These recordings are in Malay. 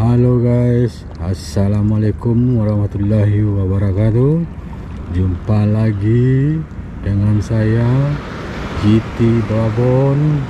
Halo guys, assalamualaikum warahmatullahi wabarakatuh. Jumpa lagi dengan saya GT Babon.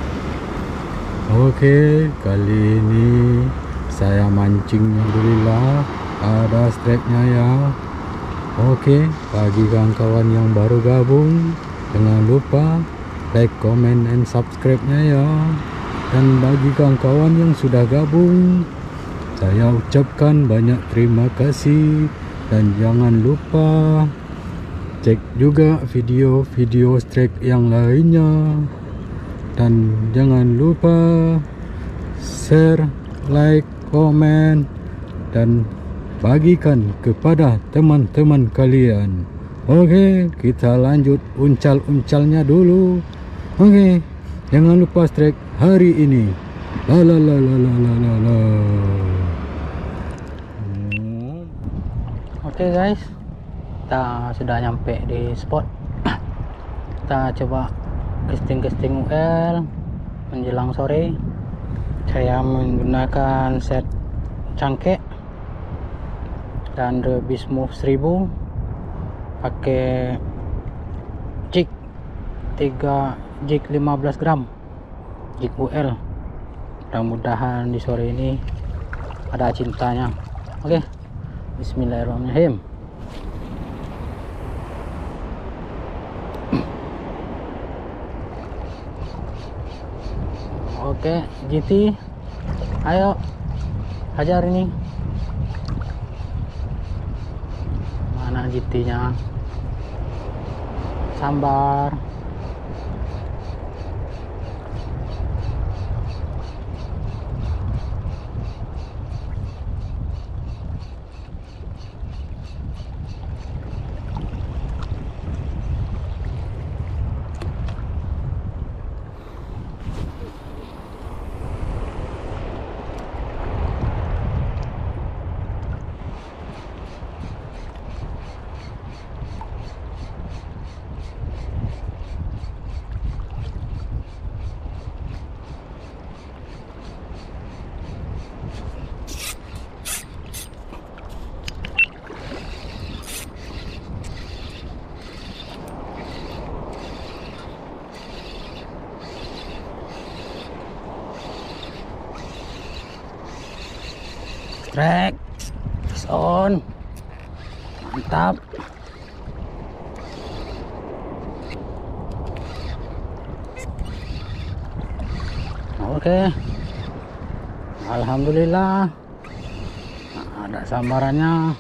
Oke, kali ini saya mancing, alhamdulillah ada strike-nya ya. Oke, bagi kawan-kawan yang baru gabung, jangan lupa like, comment, and subscribe-nya ya. Dan bagi kawan-kawan yang sudah gabung, saya ucapkan banyak terima kasih. Dan jangan lupa cek juga video-video strike yang lainnya. Dan jangan lupa share, like, komen, dan bagikan kepada teman-teman kalian. Oke, kita lanjut uncal-uncalnya dulu. Oke, jangan lupa strike hari ini. La la la la la la la la. Oke guys, kita sudah nyampe di spot. Kita coba casting UL menjelang sore. Saya menggunakan set cangkek dan Rebel Smooth 1000, pakai jig 15 gram jig UL. Mudah-mudahan di sore ini ada cintanya. Oke, bismillahirrahmanirrahim. Oke, GT, ayo hajar ini. Mana GT-nya? Sambar. Strike is on, mantap. Oke, alhamdulillah ada sambarannya.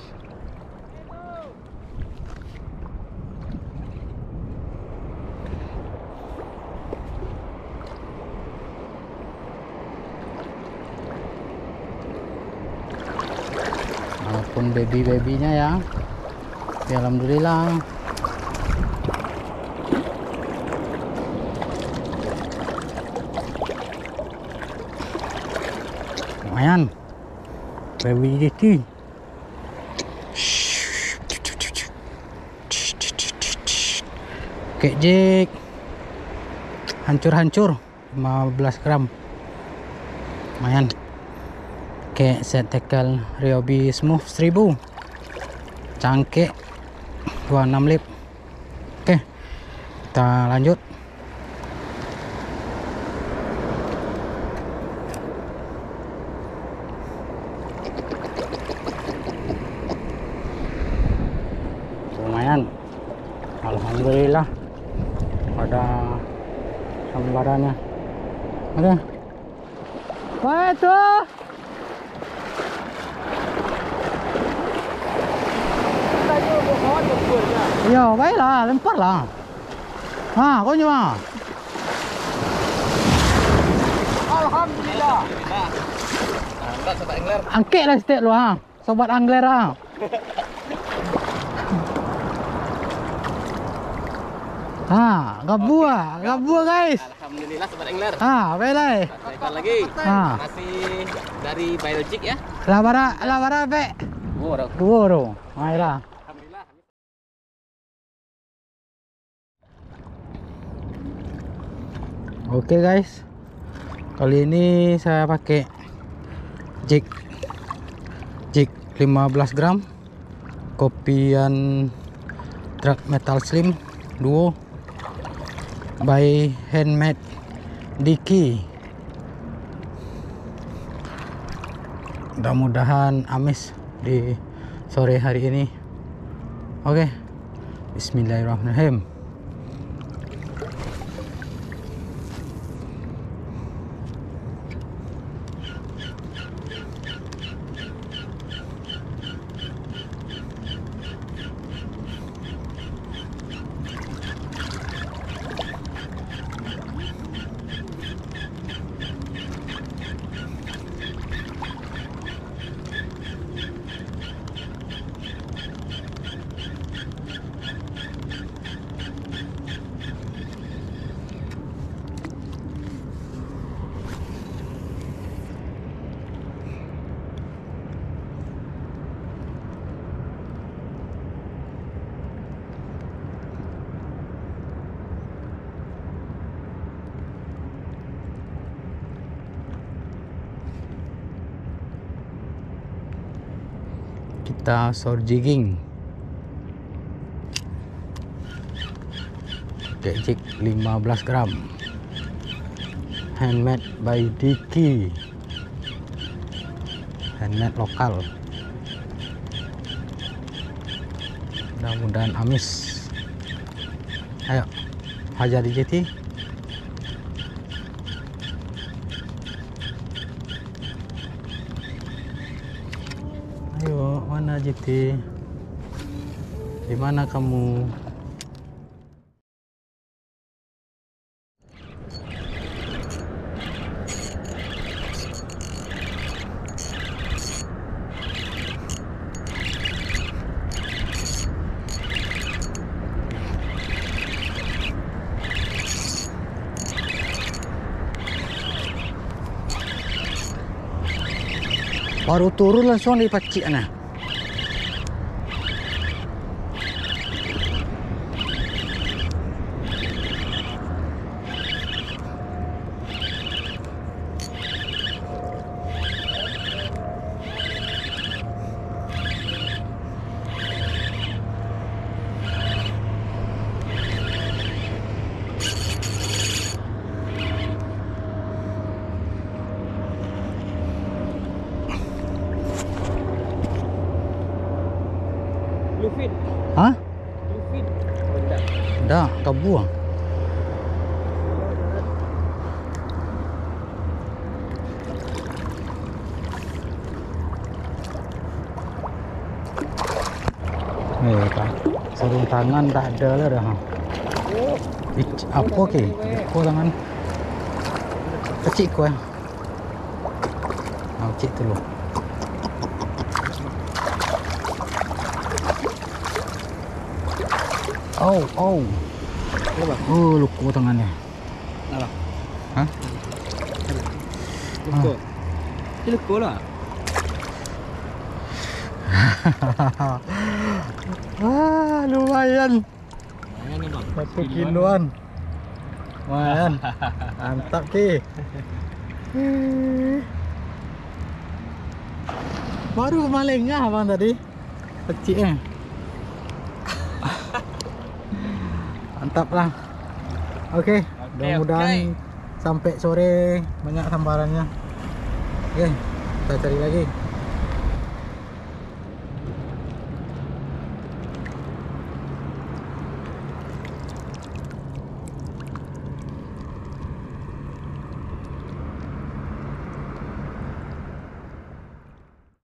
Walaupun baby-babynya ya. Oke, alhamdulillah. Lumayan baby GT. Oke, jig hancur-hancur 15 gram, lumayan. Oke, set tackle Rebel Smooth 1000, cangkek 26 lip. Oke, kita lanjut. Lumayan, alhamdulillah ada sambarannya. Oke, wah itu ya, baiklah, lemparlah. Kau nyoba. Alhamdulillah. Angkat sobat angler. Angkatlah setiap lu sobat angler gabua guys. Alhamdulillah sobat angler. Baiklah. Sekali lagi. Masih dari Biologic ya. Labara be. Dua. Baiklah. Oke guys, kali ini saya pakai jig 15 gram. Kopian Truk Metal Slim Duo by Handmade Diki. Mudah-mudahan amis di sore hari ini. Oke, bismillahirrahmanirrahim. Kita short jigging pakai jig 15 gram handmade by Diki, handmade lokal. Mudah-mudahan amis. Ayo hajar di JT. Ayo, mana JT? Di mana kamu? Baru turun langsung dipacik nah. Bluefin. Hah? Bluefin. Oh, enggak. Dah, kau buang. Kan sarung tangan tak ada lah dah. Apa ke? Kau tangan kecil kau ya. Kecil tu loh. Oh. Oh, luka tangannya. Apa? Hah? Luka. Dia luka lah. Lumayan. Lumayan ni bang. 1 kiloan. Lumayan. Mantap ki. Baru malingah bang tadi. Kecil Mantap lah. Oke, mudah-mudahan sampai sore banyak sambarannya. Oke, kita cari lagi.